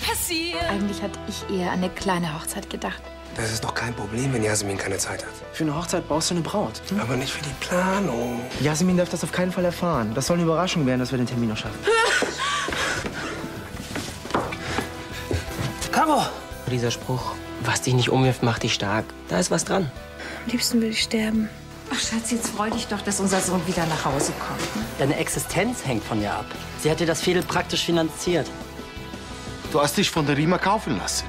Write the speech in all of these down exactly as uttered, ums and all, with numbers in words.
passiert. Eigentlich hatte ich eher an eine kleine Hochzeit gedacht. Das ist doch kein Problem, wenn Jasmin keine Zeit hat. Für eine Hochzeit brauchst du eine Braut. Hm? Aber nicht für die Planung. Jasmin darf das auf keinen Fall erfahren. Das soll eine Überraschung werden, dass wir den Termin noch schaffen. Caro! Dieser Spruch, was dich nicht umwirft, macht dich stark. Da ist was dran. Am liebsten will ich sterben. Ach Schatz, jetzt freu dich doch, dass unser Sohn wieder nach Hause kommt. Deine Existenz hängt von dir ab. Sie hat dir das Fädel praktisch finanziert. Du hast dich von der Rima kaufen lassen.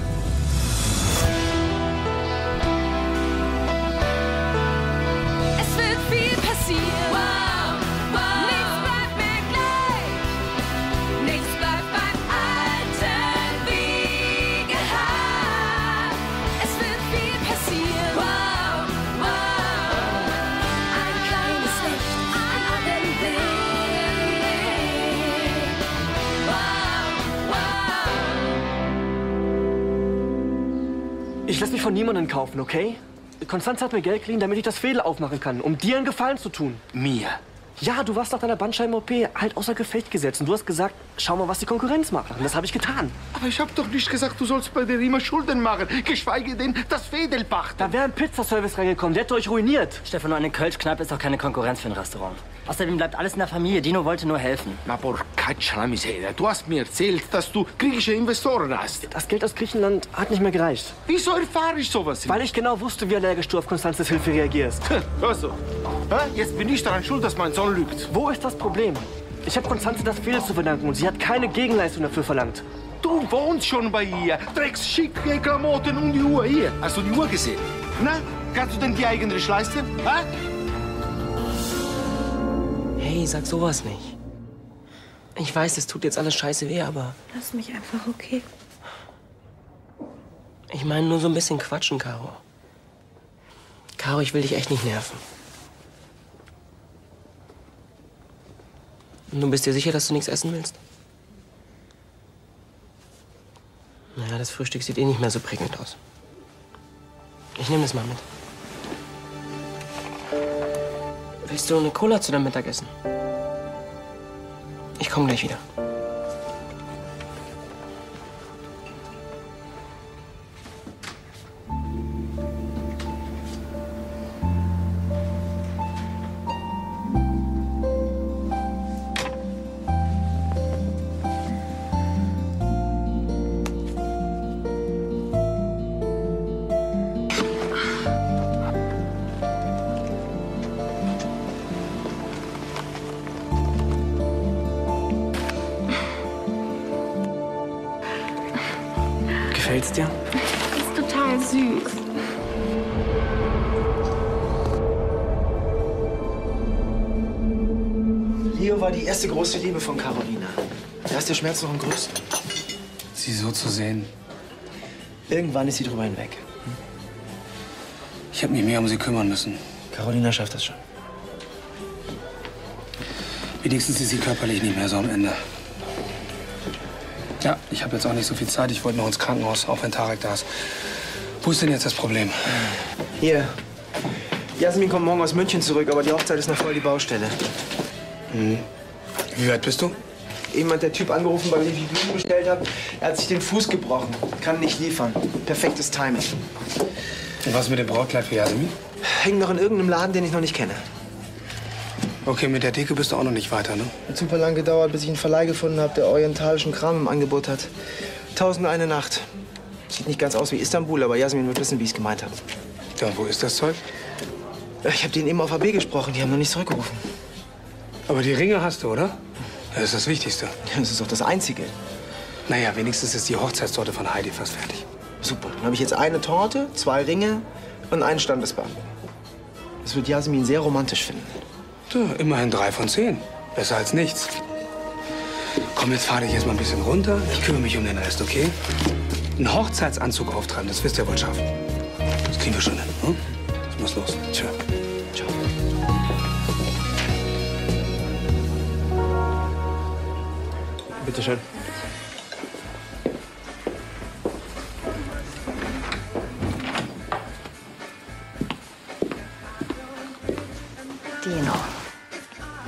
Es wird viel passieren. Wow, wow. Nichts bleibt mehr gleich. Nichts bleibt beim Alten wie gehabt. Es wird viel passieren. Wow, wow. Ein kleines Licht an allen Dingen. Wow, wow. Ich lass mich von niemandem kaufen, okay? Konstanze hat mir Geld geliehen, damit ich das Fädel aufmachen kann, um dir einen Gefallen zu tun. Mir? Ja, du warst nach deiner Bandscheiben-O P halt außer Gefecht gesetzt. Und du hast gesagt, schau mal, was die Konkurrenz macht. Und das habe ich getan. Aber ich hab doch nicht gesagt, du sollst bei der Rima Schulden machen, geschweige denn das Fädel pachten. Da wäre ein Pizzaservice reingekommen, der hätte euch ruiniert. Stefan, eine Kölschkneipe ist doch keine Konkurrenz für ein Restaurant. Außerdem bleibt alles in der Familie. Dino wollte nur helfen. Na, porcaccia la miseria. Du hast mir erzählt, dass du griechische Investoren hast. Das Geld aus Griechenland hat nicht mehr gereicht. Wieso erfahre ich sowas nicht? Weil ich genau wusste, wie allergisch du auf Konstanzes Hilfe reagierst. Hör so. Jetzt bin ich daran schuld, dass mein Sohn lügt. Wo ist das Problem? Ich habe Konstanze das Fädel zu verdanken und sie hat keine Gegenleistung dafür verlangt. Du wohnst schon bei ihr. Trägst schicke Klamotten und die Uhr hier. Hast du die Uhr gesehen? Na, kannst du denn die eigentlich leisten? Ha? Hey, sag sowas nicht. Ich weiß, es tut jetzt alles scheiße weh, aber Lass mich einfach, okay? ich meine nur so ein bisschen quatschen, Caro. Caro, ich will dich echt nicht nerven. Und du bist dir sicher, dass du nichts essen willst? Naja, das Frühstück sieht eh nicht mehr so prickelnd aus. Ich nehme das mal mit. Willst du eine Cola zu deinem Mittagessen? Ich komme gleich wieder. Gefällt's dir? Das ist total süß. Leo war die erste große Liebe von Carolina. Da ist der Schmerz noch am größten. Sie so zu sehen. Irgendwann ist sie drüber hinweg. Ich habe mich mehr um sie kümmern müssen. Carolina schafft das schon. Wenigstens ist sie körperlich nicht mehr so am Ende. Ja, ich habe jetzt auch nicht so viel Zeit. Ich wollte noch ins Krankenhaus, auch wenn Tarek da ist. Wo ist denn jetzt das Problem? Hier. Jasmin kommt morgen aus München zurück, aber die Hochzeit ist noch voll die Baustelle. Hm. Wie weit bist du? Eben hat der Typ angerufen, bei dem ich die Blumen bestellt habe. Er hat sich den Fuß gebrochen. Kann nicht liefern. Perfektes Timing. Und was mit dem Brautkleid für Jasmin? Hängt noch in irgendeinem Laden, den ich noch nicht kenne. Okay, mit der Deko bist du auch noch nicht weiter, ne? Hat super lang gedauert, bis ich einen Verleih gefunden habe, der orientalischen Kram im Angebot hat. Tausend eine Nacht. Sieht nicht ganz aus wie Istanbul, aber Jasmin wird wissen, wie ich es gemeint habe. Ja, und wo ist das Zeug? Ich habe denen eben auf A B gesprochen, die haben noch nicht zurückgerufen. Aber die Ringe hast du, oder? Das ist das Wichtigste. Das ist doch das Einzige. Naja, wenigstens ist die Hochzeitstorte von Heidi fast fertig. Super, dann habe ich jetzt eine Torte, zwei Ringe und einen Standesbeamten. Das wird Jasmin sehr romantisch finden. So, immerhin drei von zehn. Besser als nichts. Komm, jetzt fahr dich jetzt mal ein bisschen runter. Ich kümmere mich um den Rest, okay? Einen Hochzeitsanzug auftreiben, das wirst du ja wohl schaffen. Das kriegen wir schon hin, hm? Ich muss los. Tschö. Ciao. Bitte schön. Dino.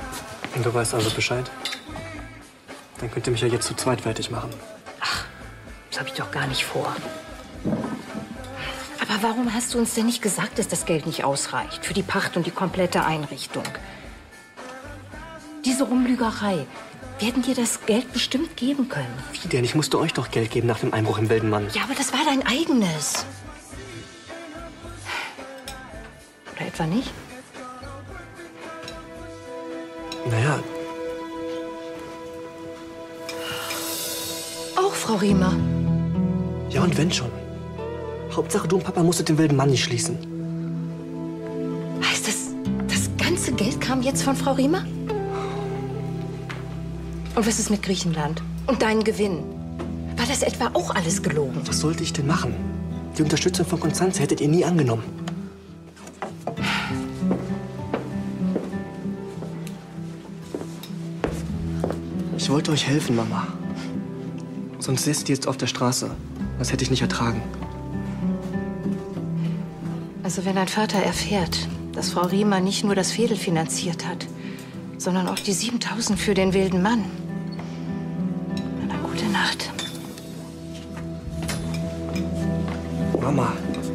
Und du weißt also Bescheid? Dann könnt ihr mich ja jetzt zu zweit fertig machen. Ach, habe ich doch gar nicht vor. Aber warum hast du uns denn nicht gesagt, dass das Geld nicht ausreicht für die Pacht und die komplette Einrichtung? Diese Rumlügerei. Wir hätten dir das Geld bestimmt geben können. Wie denn? Ich musste euch doch Geld geben nach dem Einbruch im Wilden Mann. Ja, aber das war dein eigenes. Oder etwa nicht? Naja. Auch, Frau Riemer. Ja, und wenn schon. Hauptsache, du und Papa musstet den Wilden Mann nicht schließen. Heißt das, das ganze Geld kam jetzt von Frau Riemer? Und was ist mit Griechenland? Und deinen Gewinn? War das etwa auch alles gelogen? Was sollte ich denn machen? Die Unterstützung von Constanze hättet ihr nie angenommen. Ich wollte euch helfen, Mama. Sonst säßt ihr jetzt auf der Straße. Das hätte ich nicht ertragen. Also wenn dein Vater erfährt, dass Frau Riemer nicht nur das Fädel finanziert hat, sondern auch die siebentausend für den Wilden Mann. Na, gute Nacht. Mama.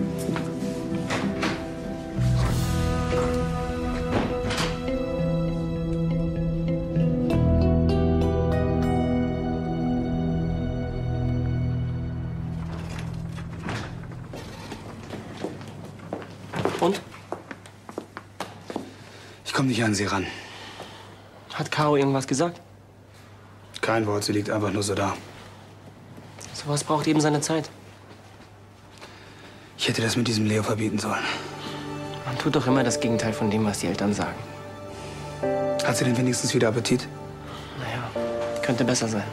Und? Ich komme nicht an sie ran. Hat Caro irgendwas gesagt? Kein Wort, sie liegt einfach nur so da. Sowas braucht eben seine Zeit. Ich hätte das mit diesem Leo verbieten sollen. Man tut doch immer das Gegenteil von dem, was die Eltern sagen. Hat sie denn wenigstens wieder Appetit? Naja, könnte besser sein.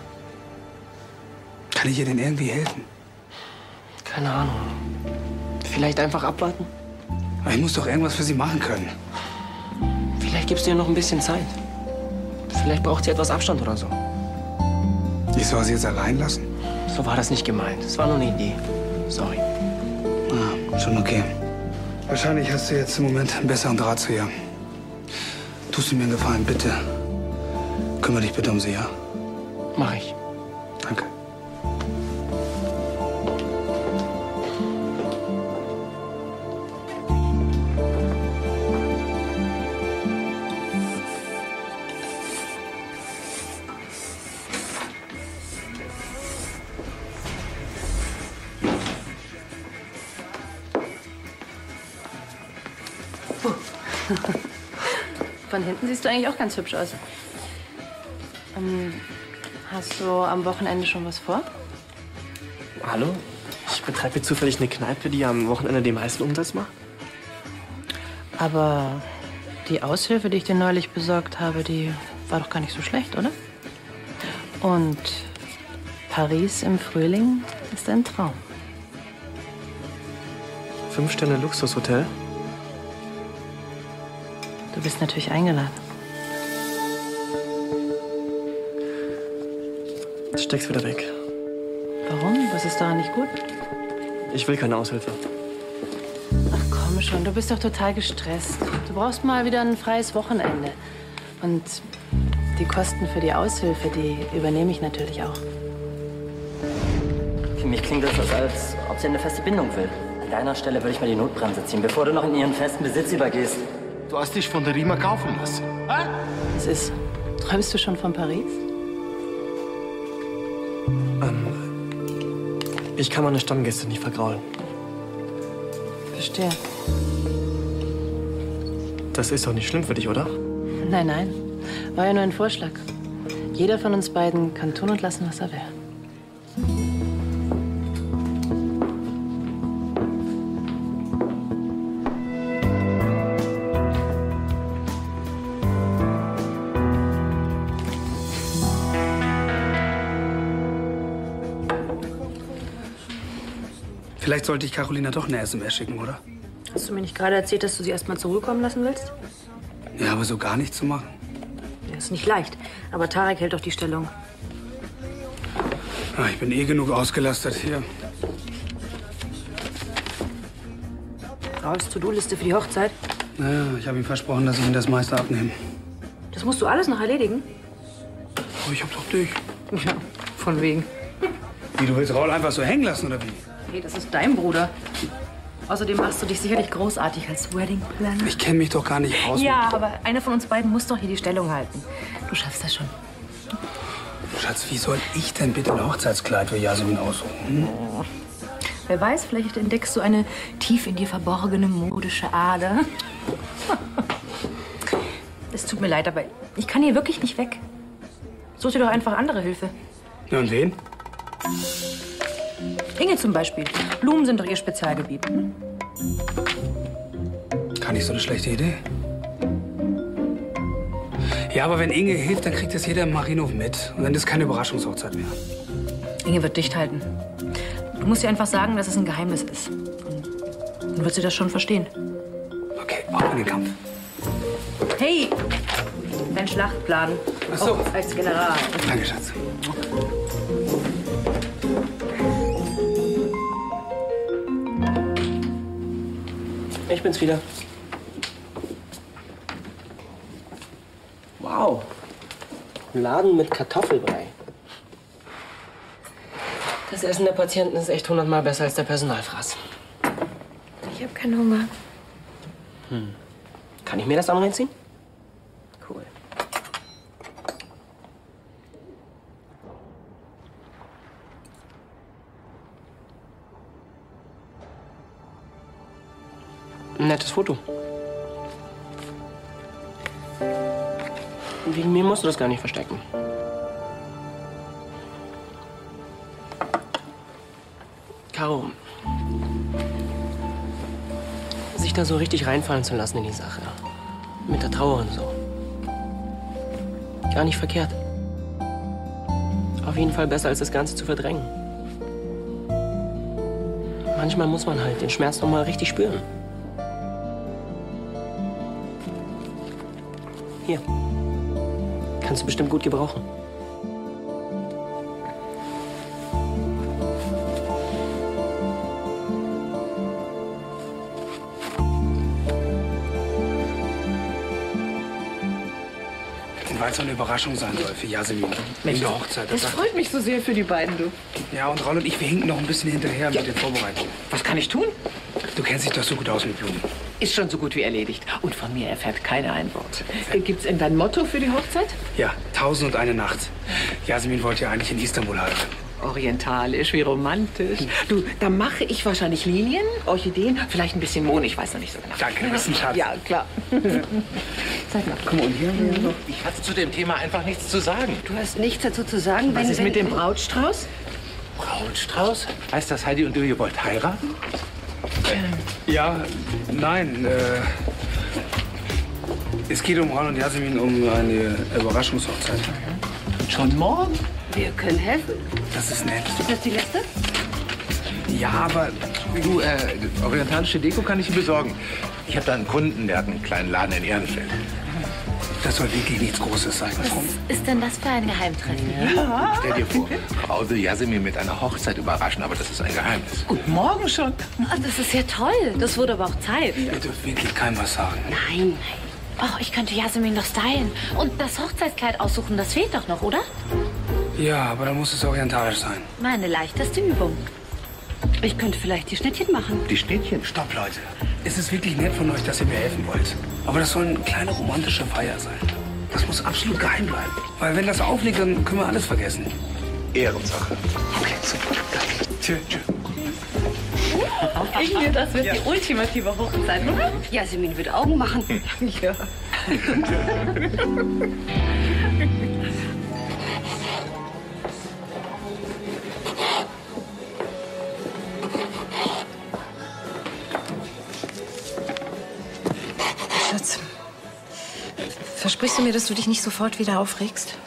Kann ich ihr denn irgendwie helfen? Keine Ahnung. Vielleicht einfach abwarten? Aber ich muss doch irgendwas für sie machen können. Vielleicht gibst du ihr noch ein bisschen Zeit. Vielleicht braucht sie etwas Abstand oder so. Ich soll sie jetzt allein lassen? So war das nicht gemeint. Es war nur eine Idee. Sorry. Ah, schon okay. Wahrscheinlich hast du jetzt im Moment einen besseren Draht zu ihr. Tust du mir einen Gefallen, bitte. Kümmere dich bitte um sie, ja? Mach ich. Danke. Von hinten siehst du eigentlich auch ganz hübsch aus. Ähm, hast du am Wochenende schon was vor? Hallo? Ich betreibe zufällig eine Kneipe, die am Wochenende den meisten Umsatz macht. Aber die Aushilfe, die ich dir neulich besorgt habe, die war doch gar nicht so schlecht, oder? Und Paris im Frühling ist ein Traum. Fünf Sterne Luxushotel. Du bist natürlich eingeladen. Steck's wieder weg. Warum? Was ist daran nicht gut? Ich will keine Aushilfe. Ach komm schon, du bist doch total gestresst. Du brauchst mal wieder ein freies Wochenende. Und die Kosten für die Aushilfe, die übernehme ich natürlich auch. Für mich klingt das, als ob sie eine feste Bindung will. An deiner Stelle würde ich mal die Notbremse ziehen, bevor du noch in ihren festen Besitz übergehst. Du hast dich von der Riemer kaufen lassen. Hä? Was ist? Träumst du schon von Paris? Ähm, ich kann meine Stammgäste nicht vergraulen. Verstehe. Das ist doch nicht schlimm für dich, oder? Nein, nein. War ja nur ein Vorschlag. Jeder von uns beiden kann tun und lassen, was er will. Vielleicht sollte ich Carolina doch eine S M S schicken, oder? Hast du mir nicht gerade erzählt, dass du sie erst mal zurückkommen lassen willst? Ja, aber so gar nichts zu machen. Ja, ist nicht leicht. Aber Tarek hält doch die Stellung. Ah, ich bin eh genug ausgelastet hier. Ralfs To-Do-Liste für die Hochzeit? Naja, ich habe ihm versprochen, dass ich ihm das meiste abnehme. Das musst du alles noch erledigen? Oh, ich hab doch dich. Ja, von wegen. Wie, du willst Raul einfach so hängen lassen, oder wie? Hey, das ist dein Bruder. Außerdem machst du dich sicherlich großartig als Wedding Planner. Ich kenne mich doch gar nicht aus. Ja, aber einer von uns beiden muss doch hier die Stellung halten. Du schaffst das schon. Schatz, wie soll ich denn bitte ein Hochzeitskleid für Jasmin aussuchen? Hm? Wer weiß, vielleicht entdeckst du eine tief in dir verborgene modische Ader. Es tut mir leid, aber ich kann hier wirklich nicht weg. Such dir doch einfach andere Hilfe. Ja, und wen? Inge zum Beispiel. Blumen sind doch ihr Spezialgebiet. Hm? Gar nicht so eine schlechte Idee. Ja, aber wenn Inge hilft, dann kriegt das jeder im Marienhof mit. Und dann ist keine Überraschungshochzeit mehr. Inge wird dicht halten. Du musst ihr einfach sagen, dass es ein Geheimnis ist. Und dann wird sie das schon verstehen. Okay, auf in den Kampf. Hey, dein Schlachtplan. Ach so. Auch als General. Danke, Schatz. Ich bin's wieder. Wow. Ein Laden mit Kartoffelbrei. Das Essen der Patienten ist echt hundertmal besser als der Personalfraß. Ich habe keinen Hunger. Hm. Kann ich mir das auch noch reinziehen? Cool. Ein nettes Foto. Wegen mir musst du das gar nicht verstecken. Caro, sich da so richtig reinfallen zu lassen in die Sache. Mit der Trauer und so. Gar nicht verkehrt. Auf jeden Fall besser, als das Ganze zu verdrängen. Manchmal muss man halt den Schmerz noch mal richtig spüren. Hier. Kannst du bestimmt gut gebrauchen. Weil es eine Überraschung sein soll für Jasmin. Wegen der Hochzeit. Das freut mich so sehr für die beiden, du. Ja, und Raul und ich, wir hinken noch ein bisschen hinterher mit den Vorbereitungen. Was kann ich tun? Du kennst dich doch so gut aus mit Blumen. Ist schon so gut wie erledigt. Und von mir erfährt keiner ein Wort. Gibt's denn dein Motto für die Hochzeit? Ja, tausend und eine Nacht. Jasmin wollte ja eigentlich in Istanbul heiraten. Orientalisch, wie romantisch. Du, da mache ich wahrscheinlich Lilien, Orchideen, vielleicht ein bisschen Mohn, ich weiß noch nicht so genau. Danke, du bist ein Schatz. Ja, klar. Sag mal, komm, und hier haben wir ja noch... Ich hatte zu dem Thema einfach nichts zu sagen. Du hast nichts dazu zu sagen, Was wenn, ist wenn, mit dem Brautstrauß? Brautstrauß? Heißt das, Heidi und du, ihr wollt heiraten? Ja, nein, äh... es geht um Raul und Jasmin um eine Überraschungshochzeit. Schon morgen? Wir können helfen. Das ist nett. Ist das die letzte? Ja, aber... Du, äh, orientalische Deko kann ich dir besorgen. Ich habe da einen Kunden, der hat einen kleinen Laden in Ehrenfeld. Das soll wirklich nichts Großes sein. Was ist denn das für ein Geheimtreffen hier? Ja. Stell dir vor, Raul will Jasmin mit einer Hochzeit überraschen, aber das ist ein Geheimnis. Und morgen schon? Oh, das ist ja toll. Das wurde aber auch Zeit. Ihr dürft wirklich keinem was sagen. Nein, nein. Oh, ich könnte Jasmin doch stylen. Und das Hochzeitskleid aussuchen, das fehlt doch noch, oder? Ja, aber dann muss es orientalisch sein. Meine leichteste Übung. Ich könnte vielleicht die Schnittchen machen. Die Schnittchen? Stopp, Leute. Es ist wirklich nett von euch, dass ihr mir helfen wollt. Aber das soll eine kleine romantische Feier sein. Das muss absolut geheim bleiben. Weil wenn das aufliegt, dann können wir alles vergessen. Ehrensache. Okay, super. Danke. Tschö, tschö. Inge, das wird die ultimative Hochzeit, oder? Jasmin wird Augen machen. Ja. Schatz, versprichst du mir, dass du dich nicht sofort wieder aufregst?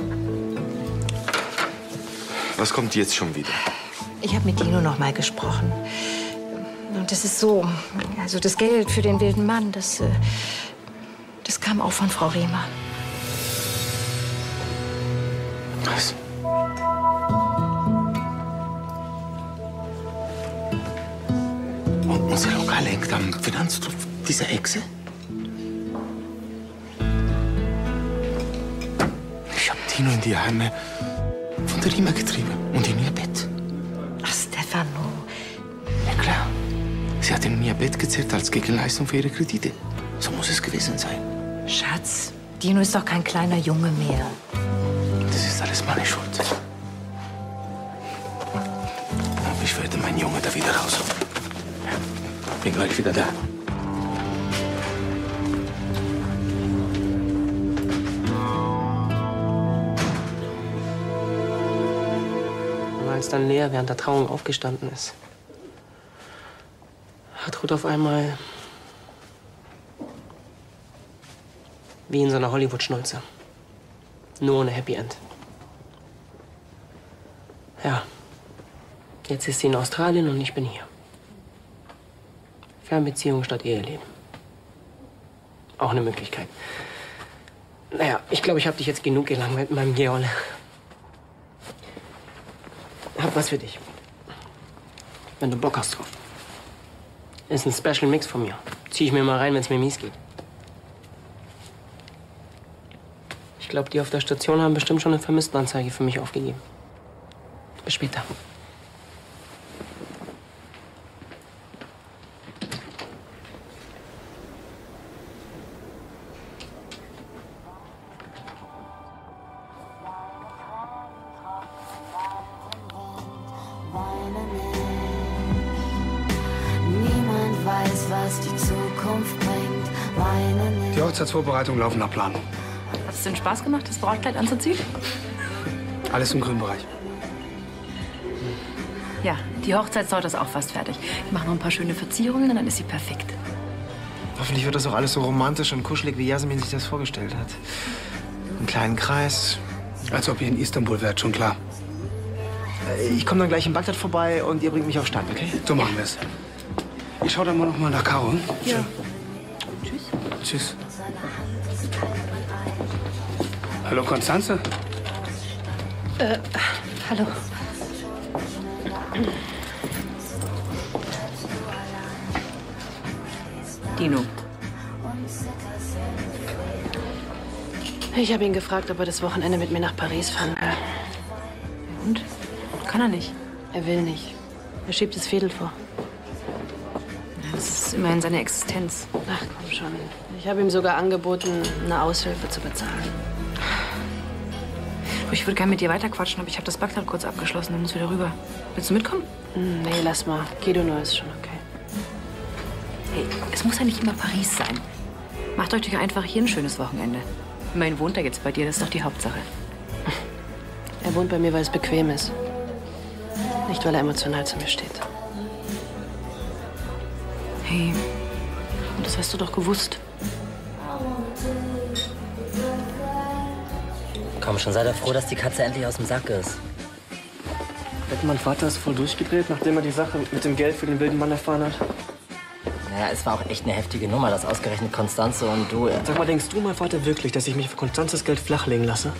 Was kommt jetzt schon wieder? Ich habe mit Dino noch mal gesprochen. Und das ist so, also das Geld für den wilden Mann, das, äh, das kam auch von Frau Riemer. Was? Und unser Lokal hängt am Finanztrupp dieser Echse? Ich habe Tino in die Heime von der Riemer getrieben und in ihr Bett. Sie hat ihm mehr Bett gezerrt als Gegenleistung für ihre Kredite. So muss es gewesen sein. Schatz, Dino ist doch kein kleiner Junge mehr. Das ist alles meine Schuld. Aber ich werde meinen Junge da wieder rausholen. Bin gleich wieder da. Als dann Lea während der Trauung aufgestanden ist, hat Ruth auf einmal wie in so einer Hollywood-Schnulze. Nur ohne Happy End. Ja, jetzt ist sie in Australien und ich bin hier. Fernbeziehung statt Eheleben. Auch eine Möglichkeit. Naja, ich glaube, ich habe dich jetzt genug gelangweilt mit meinem Geolle. Hab was für dich. Wenn du Bock hast drauf. Ist ein Special Mix von mir. Zieh ich mir mal rein, wenn es mir mies geht. Ich glaube, die auf der Station haben bestimmt schon eine Vermisstenanzeige für mich aufgegeben. Bis später. Niemand weiß, was die Zukunft bringt. Weine nicht. Die Hochzeitsvorbereitungen laufen nach Plan. Hat es denn Spaß gemacht, das Brautkleid anzuziehen? Alles im grünen Bereich. Ja, die Hochzeitstorte ist auch fast fertig. Ich mache noch ein paar schöne Verzierungen und dann ist sie perfekt. Hoffentlich wird das auch alles so romantisch und kuschelig, wie Jasmin sich das vorgestellt hat. Einen kleinen Kreis. Als ob ihr in Istanbul wärt, schon klar. Ich komme dann gleich in Bagdad vorbei und ihr bringt mich auf Stand, okay? So machen wir es. Ich schau dann mal noch mal nach Caro. Ja. Tschüss. Tschüss. Hallo, Konstanze? Äh, hallo. Dino. Ich habe ihn gefragt, ob er das Wochenende mit mir nach Paris fahren will. Und? Kann er nicht. Er will nicht. Er schiebt das Fädel vor. Das ist immerhin seine Existenz. Ach, komm schon. Ich habe ihm sogar angeboten, eine Aushilfe zu bezahlen. Ich würde gerne mit dir weiterquatschen, aber ich habe das Bagdad kurz abgeschlossen und muss wieder rüber. Willst du mitkommen? Hm, nee, lass mal. Geh du nur, ist schon okay. Hey, es muss ja nicht immer Paris sein. Macht euch doch einfach hier ein schönes Wochenende. Immerhin wohnt er jetzt bei dir, das ist doch die Hauptsache. Er wohnt bei mir, weil es bequem ist. Nicht, weil er emotional zu mir steht. Hey, das hast du doch gewusst. Komm schon, sei doch froh, dass die Katze endlich aus dem Sack ist. Mein Vater ist voll durchgedreht, nachdem er die Sache mit dem Geld für den wilden Mann erfahren hat. Naja, es war auch echt eine heftige Nummer, dass ausgerechnet Konstanze und du... Sag mal, denkst du, mein Vater, wirklich, dass ich mich für Konstanzes Geld flachlegen lasse?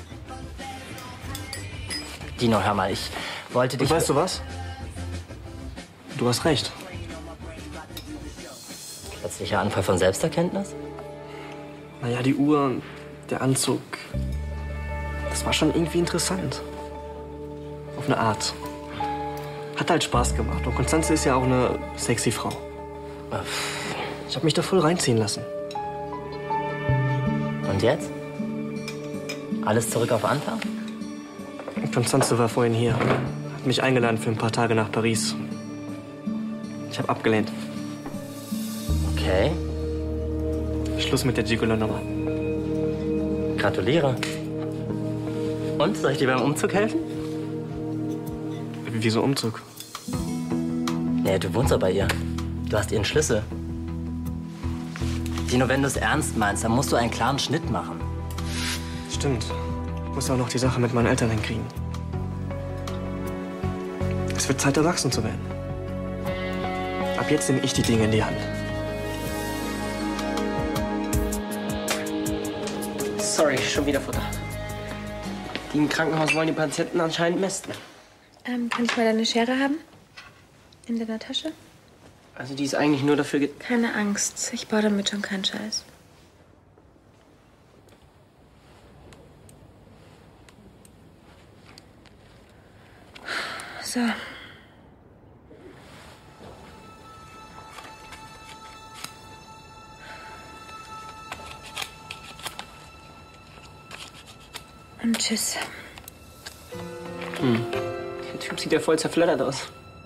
Dino, hör mal, ich wollte dich... Und weißt du was? Du hast recht. Plötzlicher Anfall von Selbsterkenntnis? Naja, die Uhr, der Anzug... Das war schon irgendwie interessant. Auf eine Art. Hat halt Spaß gemacht. Und Konstanze ist ja auch eine sexy Frau. Ich habe mich da voll reinziehen lassen. Und jetzt? Alles zurück auf Anfang? Konstanze war vorhin hier. Hat mich eingeladen für ein paar Tage nach Paris. Ich habe abgelehnt. Okay. Schluss mit der Gigolo-Nummer. Gratuliere. Und, soll ich dir beim Umzug helfen? Wieso Umzug? Nee, du wohnst doch bei ihr. Du hast ihren Schlüssel. Dino, wenn du es ernst meinst, dann musst du einen klaren Schnitt machen. Stimmt. Ich muss auch noch die Sache mit meinen Eltern hinkriegen. Es wird Zeit, erwachsen zu werden. Ab jetzt nehme ich die Dinge in die Hand. Sorry, schon wieder Futter. Die im Krankenhaus wollen die Patienten anscheinend mästen. Ähm, kann ich mal deine Schere haben? In deiner Tasche? Also die ist eigentlich nur dafür ge... Keine Angst, ich baue damit schon keinen Scheiß. So. Tschüss. Hm. Der Typ sieht ja voll zerfleddert aus.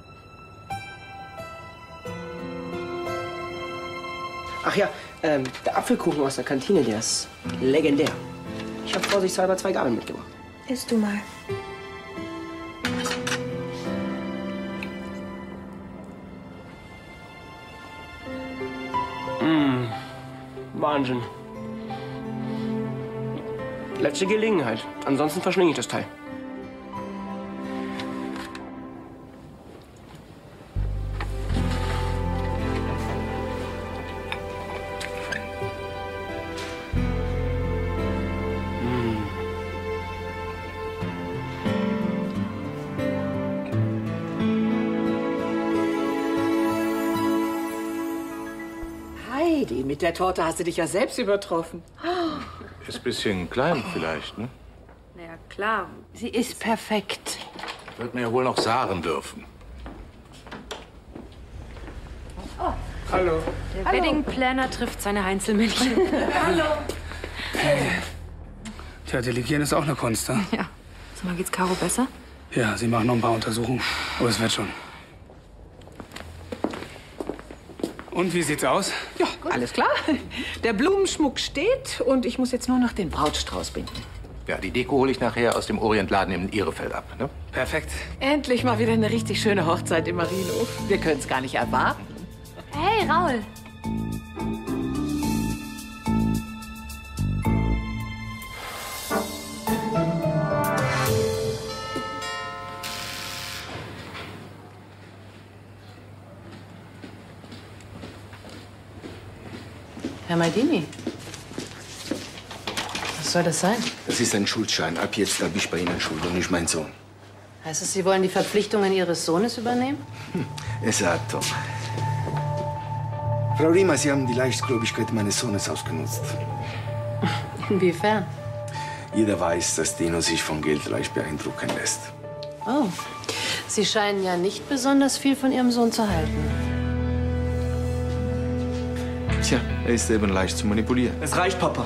Ach ja, ähm, der Apfelkuchen aus der Kantine, der ist legendär. Ich habe vorsichtshalber zwei Gabeln mitgebracht. Isst du mal. Mmh, Wahnsinn. Letzte Gelegenheit. Ansonsten verschlinge ich das Teil. Heidi, mit der Torte hast du dich ja selbst übertroffen. Ist ein bisschen klein vielleicht, ne? Na ja, klar. Sie ist perfekt. Wird mir ja wohl noch sagen dürfen. Oh. Hallo. Der Hallo. Wedding Planner trifft seine Heinzelmännchen. Hallo. Tja, delegieren ist auch eine Kunst, ne? Ja. Sag mal, geht's Caro besser? Ja, sie machen noch ein paar Untersuchungen. Aber es wird schon. Und wie sieht's aus? Ja, alles klar. Der Blumenschmuck steht und ich muss jetzt nur noch den Brautstrauß binden. Ja, die Deko hole ich nachher aus dem Orientladen in Ihrefeld ab, ne? Perfekt. Endlich mal wieder eine richtig schöne Hochzeit im Marienhof. Wir können es gar nicht erwarten. Hey, Raul. Herr Maldini, was soll das sein? Das ist ein Schuldschein. Ab jetzt habe ich bei Ihnen Schuld und nicht mein Sohn. Heißt es, Sie wollen die Verpflichtungen Ihres Sohnes übernehmen? Hm. Esatto. Frau Riemer, Sie haben die Leichtgläubigkeit meines Sohnes ausgenutzt. Inwiefern? Jeder weiß, dass Dino sich von Geld leicht beeindrucken lässt. Oh, Sie scheinen ja nicht besonders viel von Ihrem Sohn zu halten. Tja, er ist eben leicht zu manipulieren. Es reicht, Papa.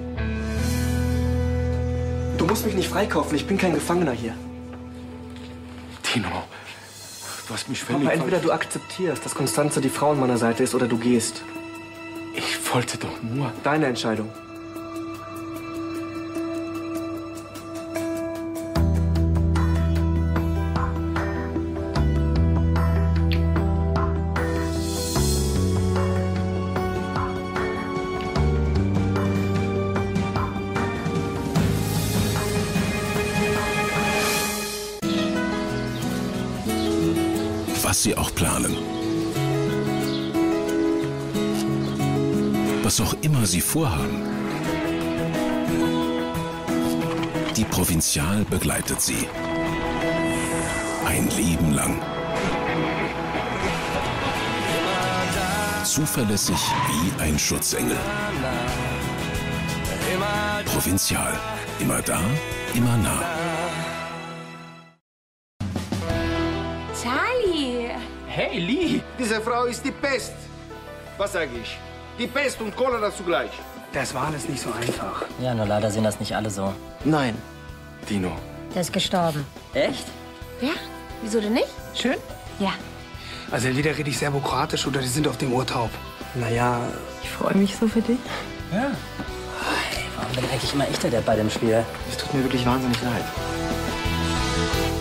Du musst mich nicht freikaufen. Ich bin kein Gefangener hier. Dino, du hast mich völlig... Papa, entweder du akzeptierst, dass Constanze die Frau an meiner Seite ist, oder du gehst. Ich wollte doch nur... Deine Entscheidung. Was sie auch planen. Was auch immer sie vorhaben. Die Provinzial begleitet sie. Ein Leben lang. Zuverlässig wie ein Schutzengel. Provinzial. Immer da, immer nah. Charlie! Hey, Lee! Diese Frau ist die Pest. Was sage ich? Die Pest und Cholera zugleich. Das war alles nicht so einfach. Ja, nur leider sehen das nicht alle so. Nein. Dino. Der ist gestorben. Echt? Ja? Wieso denn nicht? Schön? Ja. Also entweder rede ich serbokratisch oder die sind auf dem Ohr taub. Naja... Ich freue mich so für dich. Ja. Hey, warum bin eigentlich immer ich der Depp bei dem Spiel? Es tut mir wirklich wahnsinnig leid.